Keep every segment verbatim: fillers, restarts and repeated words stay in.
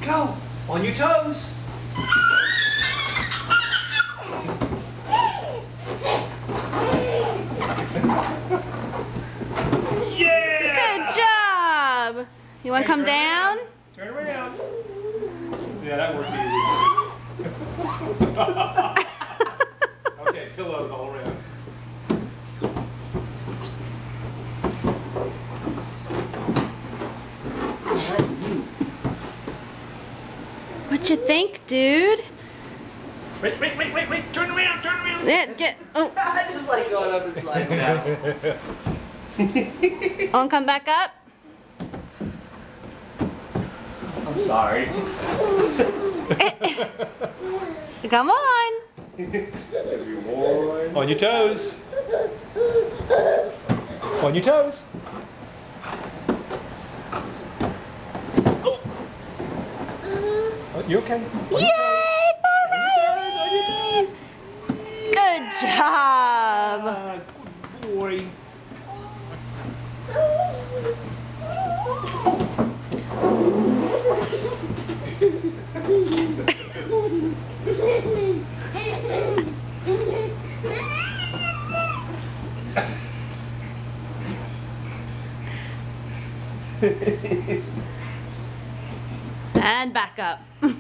Go. On your toes. Yeah! Good job. You want to come turn down? Around. Turn around. Yeah, that works easy. Okay, pillows all around. What you think, dude? Wait, wait, wait, wait, wait. Turn around, turn around. Yeah, get. Oh. I just like going up and sliding down. Want to come back up? I'm sorry. Come on. Everyone. On your toes. On your toes. Oh. Oh, you okay? On your Yay for toes, on your toes. Good job. Ah, good boy. And back up.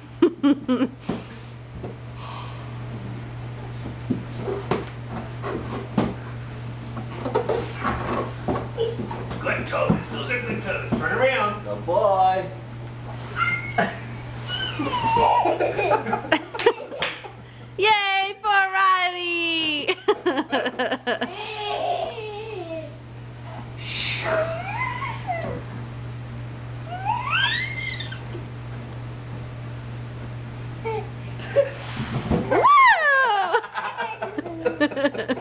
Good toes. Those are good toes. Turn around. Good boy. Yay for Riley. Woo!